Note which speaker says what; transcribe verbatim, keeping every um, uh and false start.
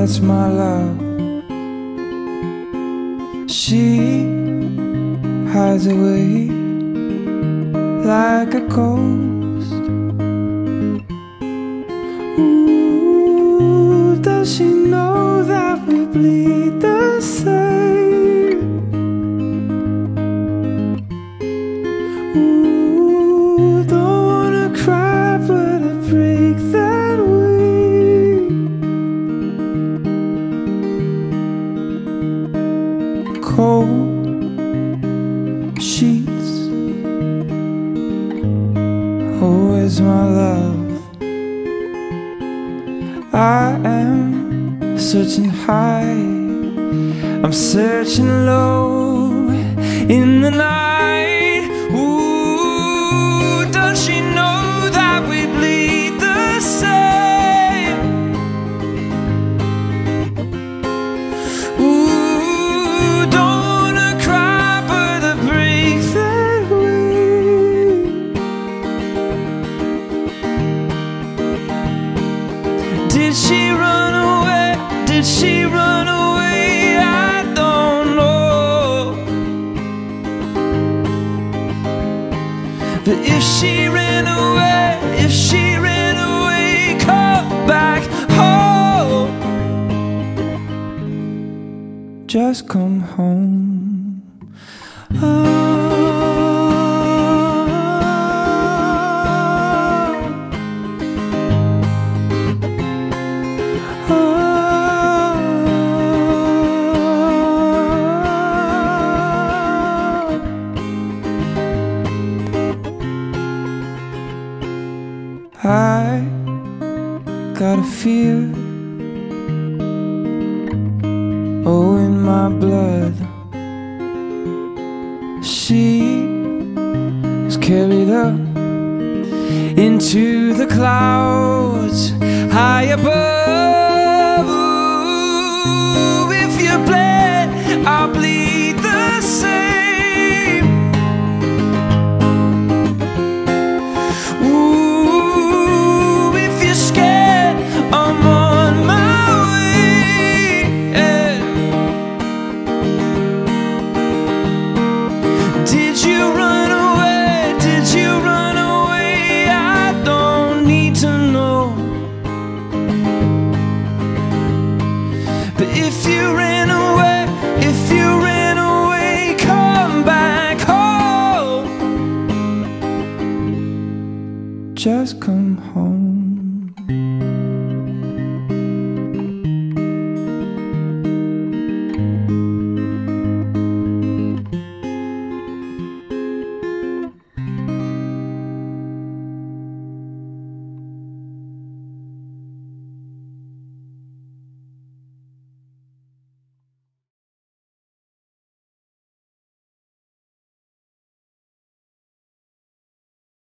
Speaker 1: that's my love. She hides away like a ghost. Ooh, does she know that we bleed the same? Ooh, don't wanna cry, but I break that way. Cold sheets, oh, where's my love? I am searching high, I'm searching low in the night. Ooh, does she know that we bleed the same? Ooh, don't wanna cry, but I break that way. Did she run away? Did she run away? I don't know. But if she ran away, if she ran away, come back home. Just come home. Oh. I got a fear, oh, in my blood. She was carried up into the clouds high above. Ooh, if you bleed, I'll bleed the same. Ooh, did you run away? Did you run away? I don't need to know. But if you ran away, if you ran away, come back home. Just come home.